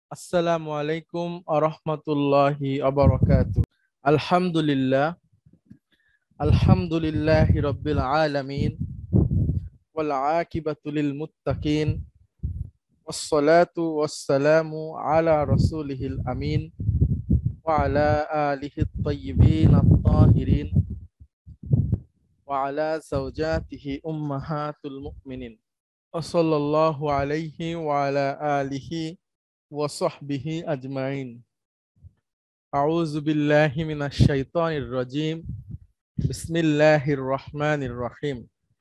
আসসালামু আলাইকুম আরহামাতুল্লাহি আবারাকাতু। আলহামদুলিল্লাহ, আলহামদুলিল্লাহি রাব্বিল আলামিন ওয়াল আকিবাতু লিল মুত্তাকিন ওয়াসসালাতু ওয়াসসালামু আলা রাসূলিহিল আমিন ওয়া আলা আলিহিত তাইয়্যিবিন আত-তাহিরিন ওয়া আলা যাওজাতিহি উম্মাহাতুল মুমিনিন ওয়া সাল্লাল্লাহু আলাইহি ওয়া আলা আলিহি ওয়া সাহবিহি আজমাইন। আউযু বিল্লাহি মিনাশ শাইতানির রাজীম। বিসমিল্লাহির রহমানির রহিম।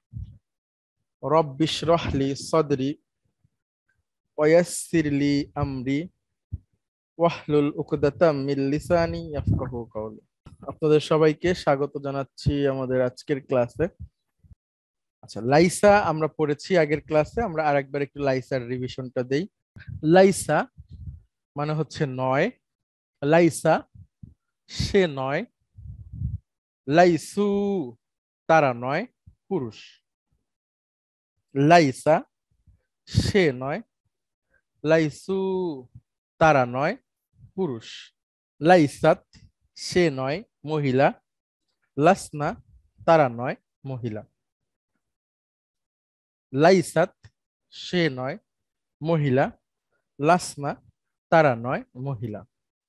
রব্বি ইশরাহ লি সাদরি ওয়া ইয়াসসির লি আমরি ওয়াহলুল উকদাতাম মিন লিসানি ইয়াফকাহু কওলি। আপনাদের সবাইকে স্বাগত জানাচ্ছি আমাদের আজকের ক্লাসে। আচ্ছা, লাইসা আমরা পড়েছি আগের ক্লাসে, আমরা আরেকবার একটু লাইসার রিভিশনটা দেই। লাইসা মানে হচ্ছে নয়, লাইসা সে নয়, লাইসু তারা নয়, পুরুষ। লাইসা সে নয়, লাইসু তারা নয়, পুরুষ। লাইসাত সে নয়, মহিলা। লাসনা তারা নয়, মহিলা। লাইসাত সে নয়, মহিলা। লাসনা তারা নয়, মহিলা।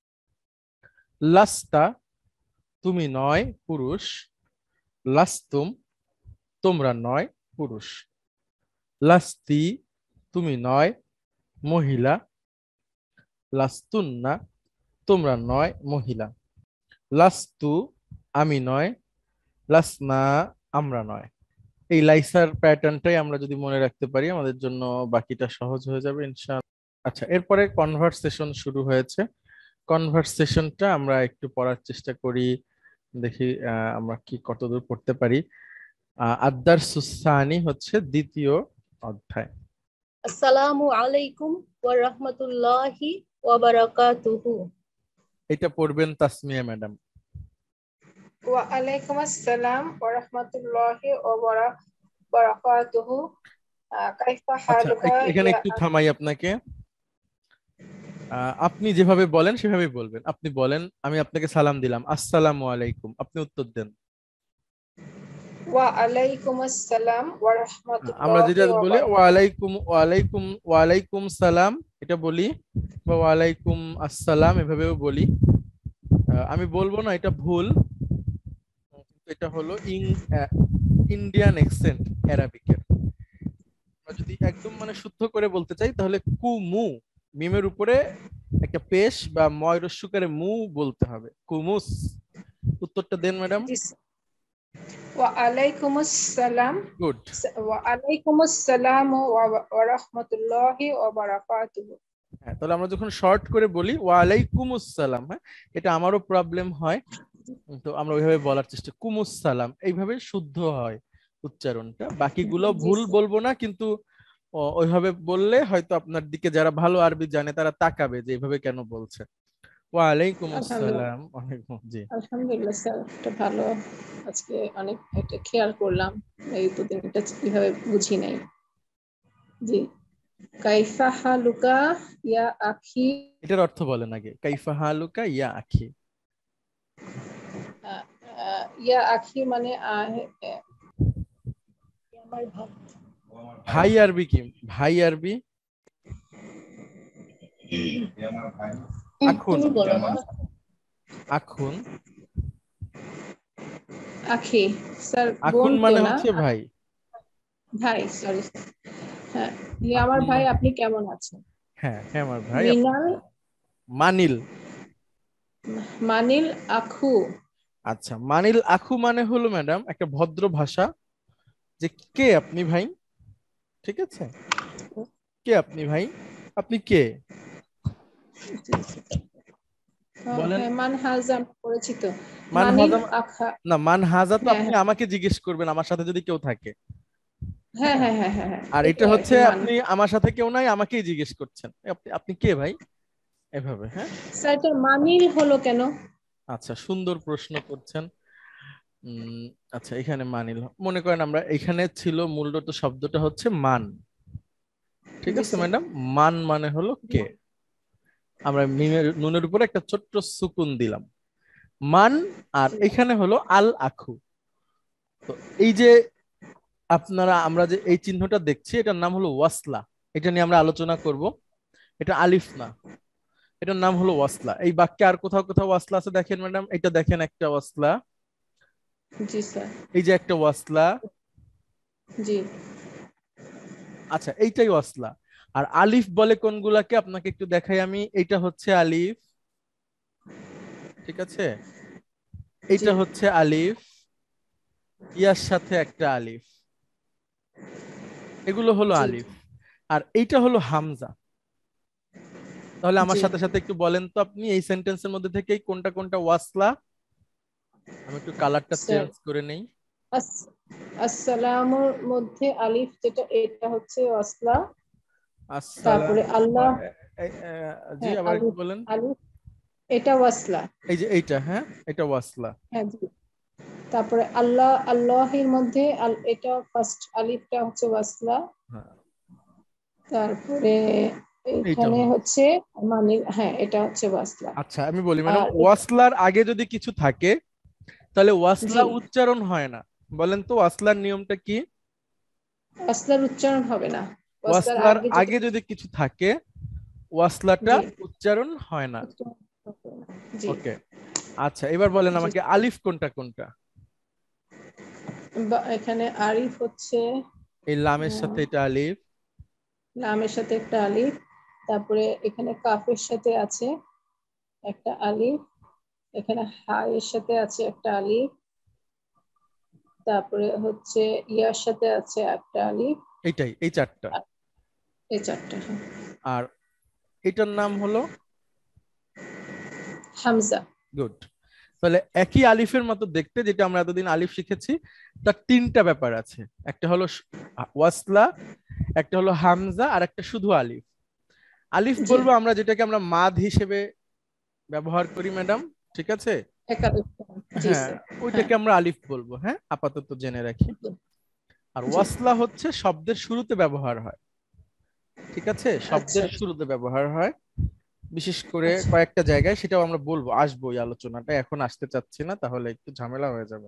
লাস্তা তুমি নয়, পুরুষ। লাস্তুম তোমরা নয়, পুরুষ। লাস্তি তুমি নয়, মহিলা। লাস্তুন্না তোমরা নয়, মহিলা। লাস্তু আমি নয়, লাসনা আমরা নয়। এই লাইসার প্যাটার্নটাই আমরা যদি মনে রাখতে পারি আমাদের জন্য বাকিটা সহজ হয়ে যাবে ইনশাআল্লাহ। আচ্ছা, এরপরে কনভারসেশন শুরু হয়েছে। কনভারসেশনটা আমরা একটু পড়ার চেষ্টা করি, দেখি আমরা কি কতদূর পড়তে পারি। আদ-দারসুস সানি হচ্ছে দ্বিতীয় অধ্যায়। আসসালামু আলাইকুম ওয়া রাহমাতুল্লাহি ওয়া বারাকাতুহু। এটা পড়বেন তাসমিয়া ম্যাডাম। ওয়া আলাইকুম আসসালাম ওয়া রাহমাতুল্লাহি ওয়া বারাকাতুহু। কাইফা আচ্ছা, হালুকা এখানে ইয়া একটু থামাই আপনাকে। আপনি যেভাবে বলেন সেভাবেই বলবেন। আপনি বলেন আমি আপনাকে সালাম দিলাম, আসসালামু আলাইকুম, আপনি উত্তর দেন। ওয়া আলাইকুম আসসালাম ওয়া আমরা যেটা রাহমাতুল্লাহি ওয়া বলি বারাকাতুহু। ওয়ালাইকুম ওয়ালাইকুম ওয়ালাইকুম সালাম, এটা বলি, বা ওয়ালাইকুম আসসালাম এভাবেও বলি। আমি বলবো না এটা ভুল, এটা হলো ইন্ডিয়ান অ্যাকসেন্ট, অ্যারাবিকের। আমরা যদি একদম মানে শুদ্ধ করে বলতে চাই তাহলে কুমু, মিমের উপরে একটা পেশ বা ময় রস্যকারে মু বলতে হবে, কুমুস। উত্তরটা দেন ম্যাডাম। ওয়া আলাইকুম আসসালাম গুড। ওয়া আলাইকুম আসসালাম ওয়া রাহমাতুল্লাহি ওয়া বারাকাতুহু। হ্যাঁ, তাহলে আমরা যখন শর্ট করে বলি ওয়ালাইকুম আসসালাম, হ্যাঁ এটা আমারও প্রবলেম হয়, তো আমরা ওইভাবে বলার চেষ্টা, কুমুস সালাম এইভাবে শুদ্ধ হয় উচ্চারণটা। বাকিগুলো জি ভুল স্যার। বলবো না, কিন্তু ওইভাবে বললে হয়তো আপনার দিকে যারা ভালো আরবি জানে তারা তাকাবে যে এইভাবে কেন বলছে। ওয়ালাইকুম আলহামদুলিল্লাহ, আসসালাম। ওয়ালাইকুম, জি। আলহামদুলিল্লাহ স্যার, এটা ভালো। আজকে অনেক এটা খেয়াল করলাম, এই দুদিন এটা কিভাবে বুঝি নাই। জি। কাইফা হালুকা ইয়া আখি। এটার অর্থ বলেন আগে, কাইফা হালুকা ইয়া আখি। ইয়া আখি মানে আমার ভাই। ভাই আরবি কি? ভাই আরবি আখুন। তুমি বলো না। আখুন, আখি স্যার, বোন আখুন তো মানে না, হচ্ছে ভাই। ভাই, সরি স্যার। হ্যাঁ, আমার আখুন ভাই, আপনি কেমন আছেন? হ্যাঁ হ্যাঁ আমার ভাই। মিনাল মানিল। মানিল আখু। আচ্ছা, মানিল আখু মানে হলো ম্যাডাম একটা ভদ্র ভাষা, যে কে আপনি ভাই, ঠিক আছে, কে আপনি ভাই, আপনি কে বলেন। হ্যাঁ, মানহাজা আমি পড়েছি তো। মানিল মানহাজা আখা। না, মানহাজা তো হ্যাঁ আপনি আমাকে জিজ্ঞেস করবেন আমার সাথে যদি কেউ থাকে। হ্যাঁ হ্যাঁ, হ্যাঁ হ্যাঁ হ্যাঁ হ্যাঁ, আর এটা এটাই আর হচ্ছে কি আপনি আমার সাথে কেউ নাই আমাকেই জিজ্ঞেস করছেন, আপনি আপনি কে ভাই, এভাবে। হ্যাঁ, স্যার, এটা মানিল হলো কেন? আচ্ছা সুন্দর প্রশ্ন করছেন। আচ্ছা, এখানে মানিল মনে করেন আমরা এখানে ছিল মূলত শব্দটা হচ্ছে মান, ঠিক জি আছে স্যার। ম্যাডাম। মান মানে হলো কে। আমরা নুনের উপরে একটা ছোট্ট সুকুন দিলাম, মান। আর এখানে হলো আল আখু। তো এই যে আমরা যে এই চিহ্নটা দেখছি, এটার নাম হলো ওয়াসলা। এটা নিয়ে আমরা আলোচনা করব। এটা আলিফ না, এটার নাম হলো ওয়াসলা। এই বাক্যে আর কোথাও কোথাও ওয়াসলা আছে দেখেন ম্যাডাম, এটা দেখেন একটা ওয়াসলা, জি স্যার। এই যে একটা ওয়াসলা। জি আচ্ছা, এইটাই ওয়াসলা। আর আলিফ বলে কোনগুলাকে আপনাকে একটু দেখাই আমি। এইটা হচ্ছে আলিফ, ঠিক আছে? এইটা জি হচ্ছে আলিফ, ইয়ার সাথে একটা আলিফ, এগুলো হলো জি আলিফ। আর এইটা হলো হামজা। তাহলে আমার জি সাথে সাথে একটু বলেন তো আপনি এই সেন্টেন্সের মধ্যে থেকে কোনটা কোনটা ওয়াসলা। আমি একটু কালারটা স্যার। চেঞ্জ করে নেই। আসসালামুর মধ্যে আলিফ যেটা, এটা হচ্ছে ওয়াসলা। আসসালাম। তারপরে আল্লাহ, জি, হ্যাঁ আবার একটু আলিফ, বলেন। আলিফ এটা ওয়াসলা। এই যে এইটা, হ্যাঁ, এটা ওয়াসলা। হ্যাঁ জি। তারপরে আল্লাহ, আল্লাহের মধ্যে এটা ফার্স্ট আলিফটা হচ্ছে ওয়াসলা। হ্যাঁ, তারপরে এইটা এখানে হলো। হচ্ছে মানে, হ্যাঁ এটা হচ্ছে ওয়াসলা। আচ্ছা, আমি বলি ম্যাডাম, আর ওয়াসলার আগে যদি কিছু থাকে তাহলে জি, ওয়াসলা উচ্চারণ হয় না। বলেন তো ওয়াসলার নিয়মটা কি? ওয়াসলার উচ্চারণ হবে না। ওয়াসলার ওয়াসলার আগে যেটা, আগে যদি কিছু থাকে ওয়াসলাটা জি উচ্চারণ হয় না। উচ্চারণ হবে না। জি ওকে। আচ্ছা, এবার বলেন জি। আমাকে আলিফ কোনটা কোনটা। এখানে আলিফ হচ্ছে এই লামের উম, সাথে এটা আলিফ। লামের সাথে একটা আলিফ। তারপরে এখানে কাফের সাথে আছে একটা আলিফ। এখানে হায়ের সাথে আছে একটা আলিফ। তারপরে হচ্ছে ইয়ার সাথে আছে একটা আলিফ। এইটাই, এই চারটা। আর এই চারটা, হ্যাঁ। আর এটার নাম হলো হামজা। গুড। তাহলে একই আলিফের মতো দেখতে, যেটা আমরা এতদিন আলিফ শিখেছি, তার তিনটা ব্যাপার আছে। একটা হলো ওয়াসলা, একটা হলো হামজা, আর একটা শুধু আলিফ। আলিফ জি, বলবো আমরা যেটাকে আমরা মাদ হিসেবে ব্যবহার করি ম্যাডাম, ঠিক আছে? একাদশ। জি হ্যাঁ, স্যার। হ্যাঁ ওইটাকে আমরা আলিফ বলবো, হ্যাঁ, আপাতত জেনে রাখি। আর জি। ওয়াসলা হচ্ছে শব্দের শুরুতে ব্যবহার হয়, ঠিক আছে? আচ্ছা শব্দের শুরুতে ব্যবহার হয় বিশেষ করে আচ্ছা। কয়েকটা জায়গায়, সেটাও আমরা বলবো, আসবো এই আলোচনাটা, এখন আসতে চাচ্ছি না, তাহলে একটু ঝামেলা হয়ে যাবে।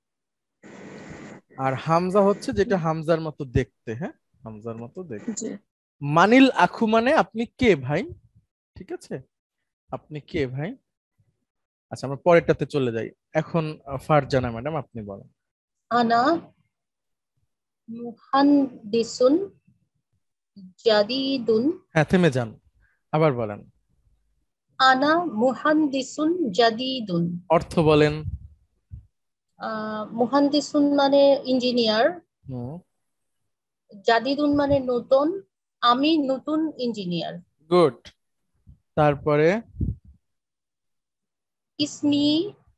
আর হামজা হচ্ছে যেটা হামজার মতো দেখতে, হ্যাঁ, হামজার মতো দেখতে। জি মানিল আখু মানে আপনি কে ভাই, ঠিক আছে? আপনি কে ভাই? আচ্ছা, আমরা পরেরটাতে চলে যাই এখন। ফারজানা ম্যাডাম, আপনি বলেন। আনা মুহান্দিসুন জাদিদুন। হ্যাঁ, থেমে যান, আবার বলেন। আনা মুহান্দিসুন জাদিদুন। অর্থ বলেন। মুহান্দিসুন মানে ইঞ্জিনিয়ার, হুম, জাদিদুন মানে নতুন, আমি নতুন ইঞ্জিনিয়ার। গুড। তারপরে ইসমি,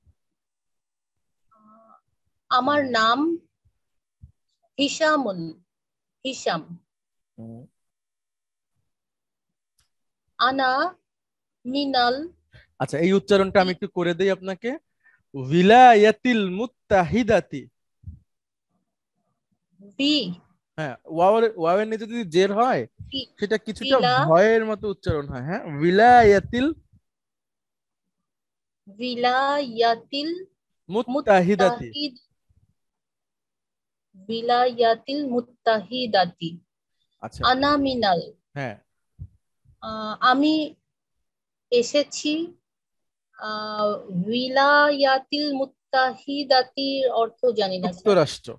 আমার নাম হিশামুন, হিশাম। হুম, আনা মিনাল, আচ্ছা, এই উচ্চারণটা আমি একটু করে দেই আপনাকে। উইলায়াতিল মুত্তাহিদাতি। বি, হ্যাঁ, ওয়াওয়ের নিচে যদি জের হয় সেটা কিছুটা বিলা, ভয়ের মতো উচ্চারণ হয়। হ্যাঁ, উইলায়াতিল বিলায়াতিল মুত্তাহিদাতি। মুত্তাহিদ, বিলায়াতিল মুত্তাহিদাতি। আচ্ছা, আনা মিনাল, হ্যাঁ, আমি এসেছি। আহ উইলায়াতিল মুত্তাহিদাতির অর্থ জানি না স্যার। যুক্তরাষ্ট্র।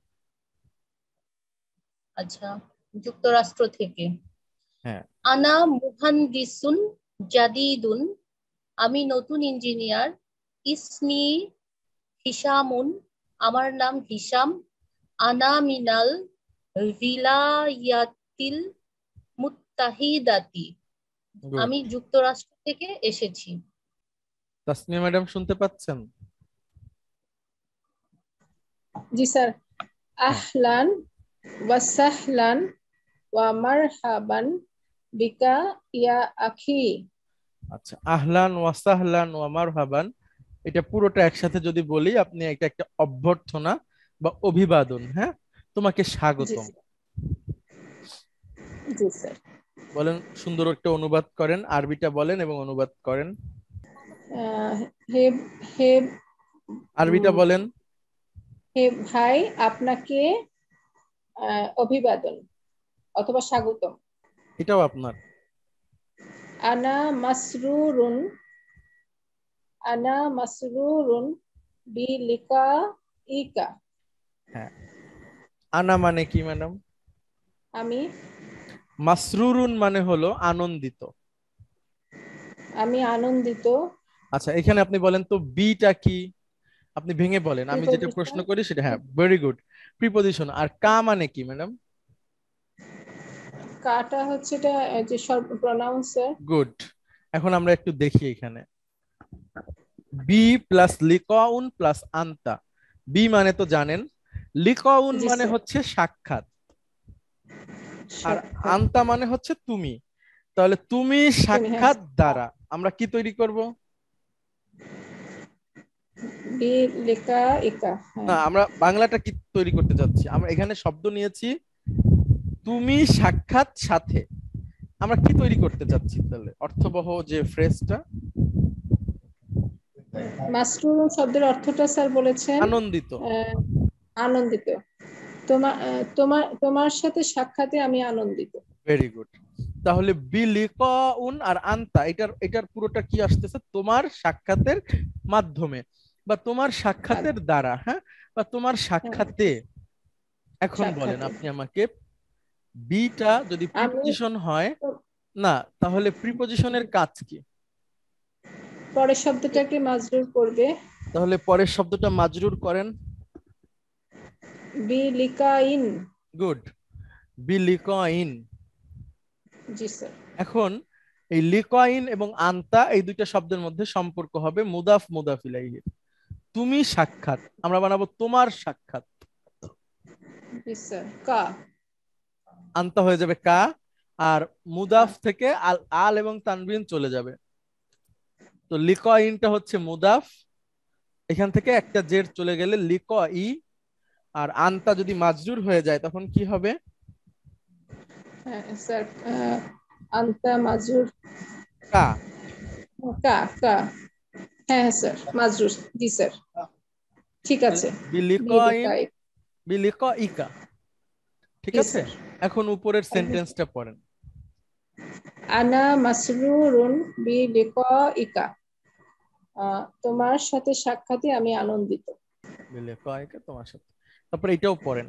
আচ্ছা, যুক্তরাষ্ট্র থেকে। হ্যাঁ, আনা মুহান্দিসুন জাদিদুন, আমি নতুন ইঞ্জিনিয়ার। ইসমি হিশামুন, আমার নাম হিশাম। আনা মিনাল ভিলায়াতিল মুত্তাহিদাতি, গুড। আমি যুক্তরাষ্ট্র থেকে এসেছি। তাসনিয়া ম্যাডাম, শুনতে পাচ্ছেন? জি স্যার। হ্যাঁ, আহলান ওয়া সাহলান ওয়া মারহাবান বিকা ইয়া আখি। আচ্ছা, আহলান ওয়া সাহলান ওয়া মারহাবান, এটা পুরোটা একসাথে যদি বলি, আপনি এটা একটা অভ্যর্থনা বা অভিবাদন, হ্যাঁ, তোমাকে জি স্বাগতম। স্যার। জি স্যার। বলেন, সুন্দর একটা অনুবাদ করেন, আরবিটা বলেন এবং অনুবাদ করেন। হে হে আরবিটা বলেন। হে ভাই, আপনাকে অভিবাদন অথবা স্বাগতম। এটাও আপনার। আনা মাসরুরুন, আনা মাসরুরুন বিলিকাইকা। হ্যাঁ, আনা মানে কি ম্যাডাম? আমি মাসরুরুন মানে হলো আনন্দিত। আমি আনন্দিত। আচ্ছা, এখানে আপনি বলেন তো বিটা কি, আপনি ভেঙে বলেন, আমি যেটা প্রশ্ন প্রিপজিশন, করি সেটা। হ্যাঁ, ভেরি গুড, প্রিপজিশন। আর কা মানে কি ম্যাডাম? কাটা হচ্ছে এটা যে সব প্রনাউন্সার। গুড। এখন আমরা একটু দেখি এখানে, বি প্লাস লিকাউন প্লাস আন্তা। বি মানে তো জানেন, লিকাউন জি মানে স্যার। হচ্ছে সাক্ষাৎ, আর সাক্ষাৎ। আন্তা মানে হচ্ছে তুমি। তাহলে তুমি তুমি, হ্যাঁ, সাক্ষাৎ দ্বারা আমরা কি তৈরি করব? বিলিকাইকা, না, হ্যাঁ। আমরা বাংলাটা কি তৈরি করতে যাচ্ছি, আমরা এখানে শব্দ নিয়েছি তুমি সাক্ষাৎ সাথে। আমরা কি তৈরি করতে চাচ্ছি তাহলে অর্থবহ যে ফ্রেজটা? মাসরুর শব্দের অর্থটা স্যার বলেছেন আনন্দিত। আহ, আনন্দিত। তোমার তোমার তোমার সাথে সাক্ষাতে আমি আনন্দিত। Very good. তাহলে বিলিকাউন আর আন্তা, এটার এটার পুরোটা কি আসতেছে? তোমার সাক্ষাতের মাধ্যমে বা তোমার সাক্ষাতের দ্বারা, হ্যাঁ, বা তোমার হ্যাঁ, সাক্ষাতে। এখন বলেন সাক্ষাতে আপনি আমাকে, বিটা যদি আমি প্রিপজিশন হয় না, তাহলে প্রিপজিশনের কাজ কি? পরের শব্দটাকে মাজরুর করবে। তাহলে পরের শব্দটা মাজরুর করেন। বিলিকাইন। গুড, বিলিকাইন। জি স্যার। এখন এই লিকাইন এবং আন্তা এই দুইটা শব্দের মধ্যে সম্পর্ক হবে মুদাফ মুদাফ ইলাইহি। তুমি সাক্ষাৎ আমরা বানাবো তোমার সাক্ষাৎ, জি স্যার। কা। আন্তা হয়ে যাবে কা, আর মুদাফ থেকে আল আল এবং তানবিন চলে যাবে। তো লিকাইনটা হচ্ছে মুদাফ, এখান থেকে একটা জের চলে গেলে লিকাই, আর আন্তা যদি মাজরুর হয়ে যায় তখন কি হবে? হ্যাঁ স্যার। আন্তা মাজরুর। কা। কা কা। হ্যাঁ হ্যাঁ স্যার, মাজরুর। জি স্যার, ঠিক আছে। বিলিকাইন, বিলিকাই। বিলিকাইকা। ঠিক জি আছে, স্যার। এখন উপরের সেন্টেন্সটা পড়েন। আনা মাসরুরুন বিলিকাইকা। তোমার সাথে সাক্ষাতে আমি আনন্দিত। বিলিকাইকা তোমার সাথে। তারপর এটাও পড়েন।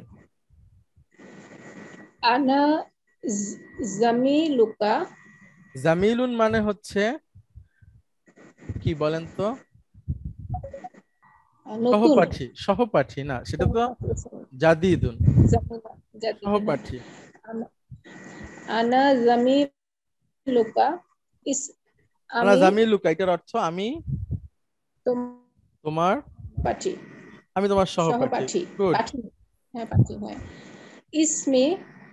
আনা জামিলুকা। জামিলুন মানে হচ্ছে কি বলেন তো? নতুন। সহপাঠী, সহপাঠী না, সেটা তো জাদিদুন, জামিলা, জাদিদ, হ্যাঁ। সহপাঠী। আনা জামিলুকা ইস। আনা আমি জামিলুকা এটার অর্থ আমি তোমার তোমার, পাঠি। আমি তোমার সহপাঠী। সহপাঠী। গুড। পাঠি। হ্যাঁ, পাঠি, হ্যাঁ। ইসমি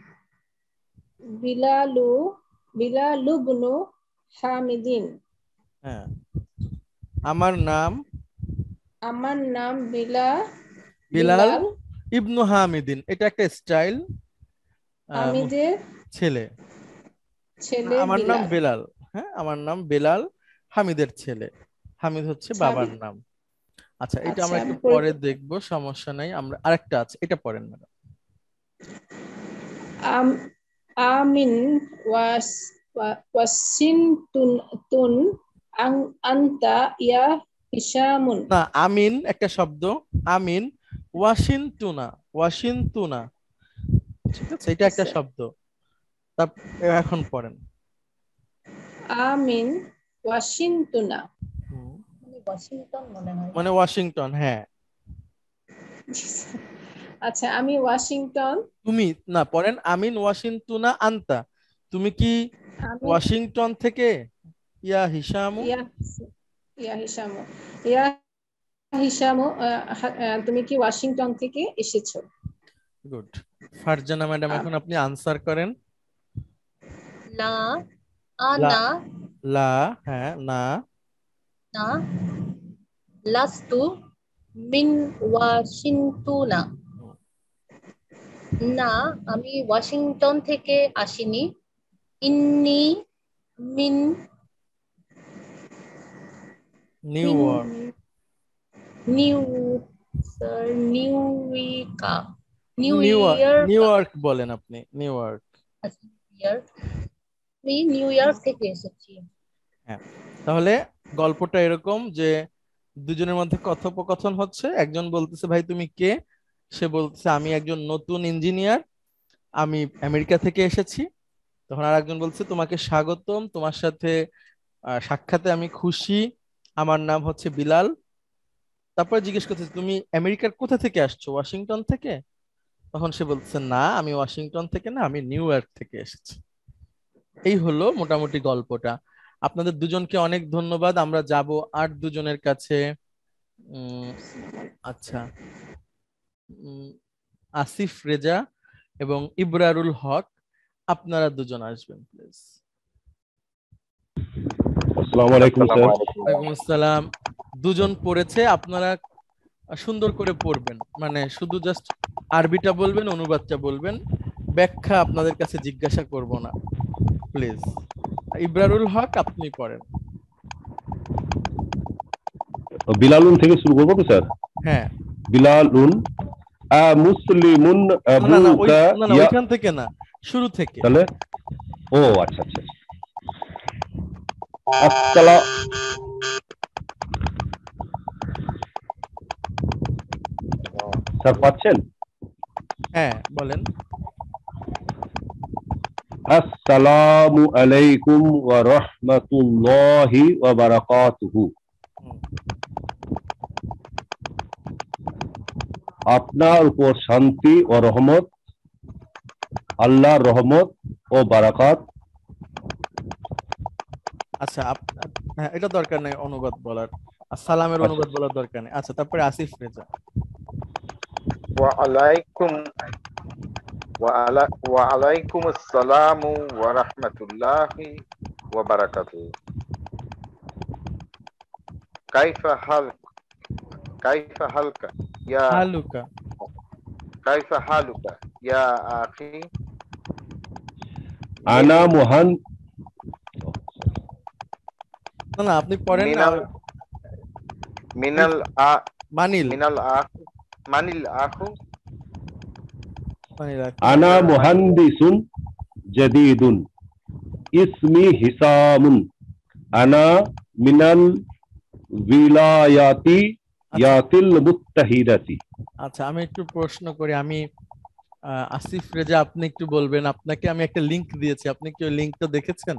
বিলালু, বিলালুবনু হামিদিন। হ্যাঁ, আমার নাম আমার নাম বিলাল বিলাল ইবনু হামিদিন, এটা একটা স্টাইল। হামিদের ছেলে। ছেলে আমার নাম বিলাল। বেলাল। হ্যাঁ, আমার নাম বেলাল, হামিদের ছেলে। হামিদ হচ্ছে আচ্ছা বাবার নাম। আচ্ছা, এটা আচ্ছা, আমরা একটু পরে দেখবো, সমস্যা নাই। আমরা আরেকটা আছে, এটা পড়েন ম্যাডাম। আমিন ওয়াস ওয়াসিন তুন তুন আন্তা ইয়া হিসামুন। না, আমিন একটা শব্দ, আমিন। ওয়াশিংটনা, ওয়াশিংটনা, ঠিক আছে, এটা একটা শব্দ। তার এখন পড়েন। আমিন ওয়াশিংটনা। হুম, ওয়াশিংটন মনে হয়। মানে ওয়াশিংটন, হ্যাঁ। আচ্ছা, আমি ওয়াশিংটন। তুমি না, পড়েন আমিন ওয়াশিংটনা আন্তা, তুমি কি আমি ওয়াশিংটন থেকে? ইয়া হিসামু। ইয়া ইয়া হিসামু, ইয়া হিসামু, তুমি কি ওয়াশিংটন থেকে এসেছো? গুড। ফারজানা ম্যাডাম, এখন আপনি আনসার করেন। লা লা, আনা লা, হ্যাঁ, না। না লাস্তু মিন ওয়াশিংটনা। না, আমি ওয়াশিংটন থেকে আসিনি। ইন্নি মিন নিউ মিন York. New sir New York New New year New York বলেন আপনি, নিউ ইয়র্ক। ইয়ার আমি নিউ ইয়র্ক থেকে এসেছি। হ্যাঁ, তাহলে গল্পটা এরকম যে দুজনের মধ্যে কথোপকথন হচ্ছে, একজন বলতেছে ভাই তুমি কে, সে বলতেছে আমি একজন নতুন ইঞ্জিনিয়ার, আমি আমেরিকা থেকে এসেছি। তখন আর একজন বলছে তোমাকে স্বাগতম, তোমার সাথে সাক্ষাতে আমি খুশি, আমার নাম হচ্ছে বিলাল। তারপরে জিজ্ঞেস করছে তুমি আমেরিকার কোথা থেকে আসছো, ওয়াশিংটন থেকে? তখন সে বলছে না, আমি ওয়াশিংটন থেকে না, আমি নিউ ইয়র্ক থেকে এসেছি। এই হলো মোটামুটি গল্পটা। আপনাদের দুজনকে অনেক ধন্যবাদ। আমরা যাব আর দুজনের কাছে। উম, আচ্ছা, উম, আসিফ রেজা এবং ইবরারুল হক, আপনারা দুজন আসবেন প্লিজ। আসসালামু আলাইকুম স্যার। ওয়ালাইকুম আসসালাম। দুজন পড়েছে, আপনারা সুন্দর করে পড়বেন, মানে শুধু জাস্ট আরবিটা বলবেন, অনুবাদটা বলবেন, ব্যাখ্যা আপনাদের কাছে জিজ্ঞাসা করব না প্লিজ। ইবরারুল হক আপনি পড়েন। বিলালুন থেকে শুরু করবো তো স্যার? হ্যাঁ। বিলালুন মুসলিমুন না না ওই আবুকা না না ইয়া, ওইখান থেকে না, শুরু থেকে। তাহলে ও আচ্ছা আচ্ছা। আসসালাম স্যার, পাচ্ছেন? হ্যাঁ বলেন। আসসালামু আলাইকুম ওয়া রাহমাতুল্লাহি ওয়া বারাকাতুহু। হুম, আপনার উপর শান্তি ও রহমত, আল্লাহর রহমত ও বারাকাত। আচ্ছা হ্যাঁ, এটা দরকার নেই অনুবাদ বলার, আর সালামের আচ্ছা অনুবাদ বলার দরকার নেই। আচ্ছা, তারপরে আসিফ রেজা। وعليكم السلام ورحمة الله وبركاته. كيف حالك يا হালুকা। كيف حالك يا أخي؟ আনা মোহান না না আপনি পড়েন না। من মানিল الأخ মানিল আনা মুহান্দিসুন জাদীদুন ইসমি হিসামুন আনা মিনাল ভিলায়াতি ইয়াতিল মুত্তাহিদাতি। আচ্ছা, আমি একটু প্রশ্ন করি। আমি আসিফ রেজা, আপনি একটু বলবেন, আপনাকে আমি একটা লিংক দিয়েছি, আপনি কি ওই লিংকটা দেখেছেন?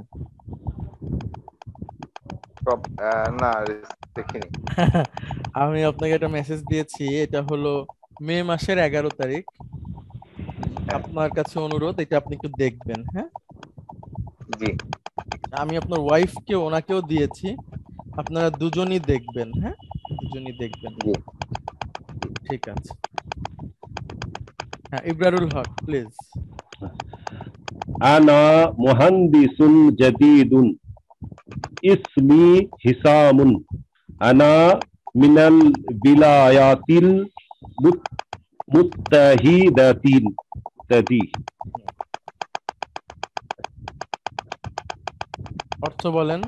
না দেখিনি। আমি আপনাকে একটা মেসেজ দিয়েছি, এটা হলো মে মাসের 11 তারিখ। আপনার কাছে অনুরোধ, এটা আপনি একটু দেখবেন। হ্যাঁ, জি আমি আপনার ওয়াইফকে ওনাকেও দিয়েছি, আপনারা দুজনই দেখবেন। হ্যাঁ, দুজনই দেখবেন। জি ঠিক আছে। হ্যাঁ, ইবরারুল হক প্লিজ। আনা মুহান্দিসুন জাদীদুন ইসমি হিসামুন আনা মিনাল ভিলায়াতিল মুত্তাহিদাতিন তাদি। অর্থ বলেন।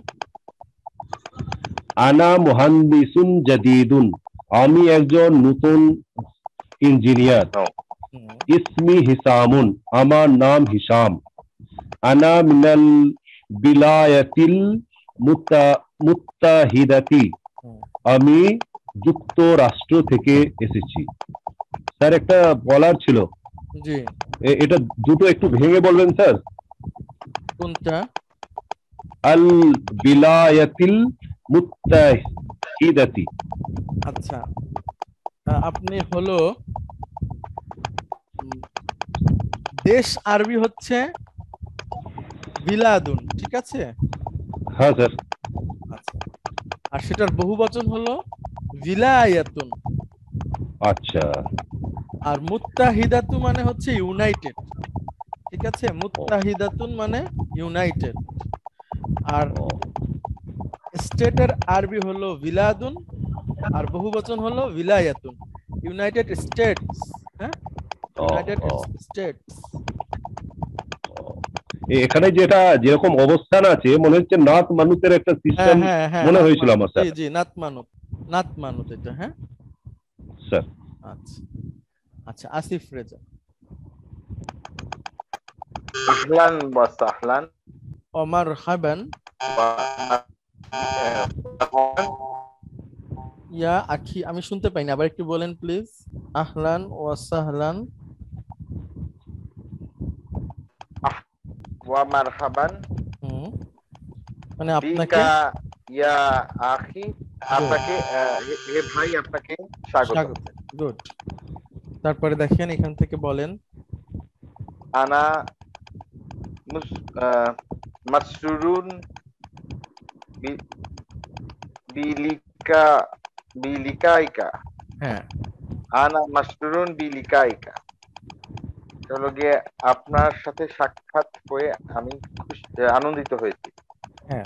আনা মুহান্দিসুন জাদীদুন, আমি একজন নতুন ইঞ্জিনিয়ার। হুম, ইসমি হিসামুন, আমার নাম হিসাম। আনা মিনাল বিলায়াতিল মুত্তাহিদাতি, হুম। আমি যুক্তরাষ্ট্র থেকে এসেছি। স্যার একটা বলার ছিল, জি, এটা দুটো একটু ভেঙে বলবেন স্যার। কোনটা? আল বিলায়াতিল মুত্তাহিদাতি। আচ্ছা, আপনি হলো উম, দেশ আরবি হচ্ছে বিলাদুন, ঠিক আছে? হ্যাঁ স্যার। আচ্ছা, আর সেটার বহুবচন হলো ভিলায়াতুন। আচ্ছা আর মুত্তাহিদাতু মানে হচ্ছে ইউনাইটেড, ঠিক আছে? মুত্তাহিদাতুন মানে ইউনাইটেড। আর স্টেটের আরবি হলো বিলাদুন, আর বহুবচন হলো ভিলায়াতুন। United States. হ্যাঁ, ইউনাইটেড স্টেটস। এখানে যেটা যেরকম অবস্থান আছে মনে হচ্ছে নাত মানুষের একটা হ্যাঁ সিস্টেম হ্যাঁ হ্যাঁ মনে নাত হয়েছিল মানুত, আমার জি স্যার। জি নাত মানুত, নাত মানুত এটা, হ্যাঁ স্যার আচ্ছা। আচ্ছা আসিফ রেজা। আহলান ওয়া সাহলান ওমর হাবান ইয়া আখি, আমি শুনতে পাইনি, আবার একটু বলেন প্লিজ। আহলান ওয়া সাহলান ওয়া মারহাবান হুম, মানে আপনাকে বিকা ইয়া আখি, আপনাকে হে ভাই আপনাকে স্বাগত। স্বাগত, গুড। তারপরে দেখেন এখান থেকে বলেন আনা মাসরুরুন বিলিকা বিলিকাইকা, হ্যাঁ আনা মাসরুরুন বিলিকাইকা, হলো গিয়ে আপনার সাথে সাক্ষাৎ হয়ে আমি খুশি আনন্দিত হয়েছি। হ্যাঁ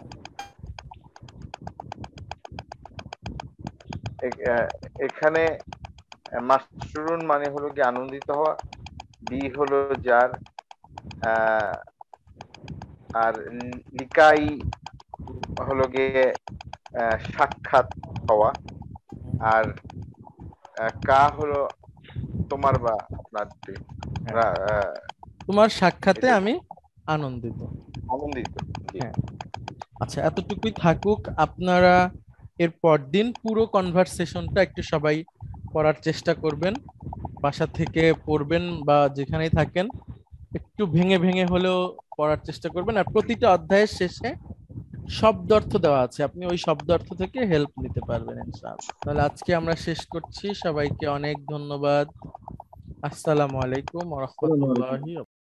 এখানে মাসরুরুন মানে হলো গিয়ে আনন্দিত হওয়া, বি হলো যার, আর লিকাই হলো গিয়ে সাক্ষাৎ হওয়া, আর কা হলো তোমার বা আপনার তোমার সাক্ষাৎে এটাই আমি আনন্দিত। আনন্দিত। জি। হ্যাঁ আচ্ছা, এতটুকুই থাকুক। আপনারা এর পরদিন পুরো কনভারসেশনটা একটু সবাই পড়ার চেষ্টা করবেন, বাসা থেকে পড়বেন বা যেখানেই থাকেন একটু ভেঙে ভেঙে হলেও পড়ার চেষ্টা করবেন। আর প্রতিটা অধ্যায়ের শেষে শব্দার্থ দেওয়া আছে, আপনি ওই শব্দার্থ থেকে হেল্প নিতে পারবেন ইনশাআল্লাহ। তাহলে আজকে আমরা শেষ করছি, সবাইকে অনেক ধন্যবাদ। আসসালামু আলাইকুম ওয়া রাহমাতুল্লাহি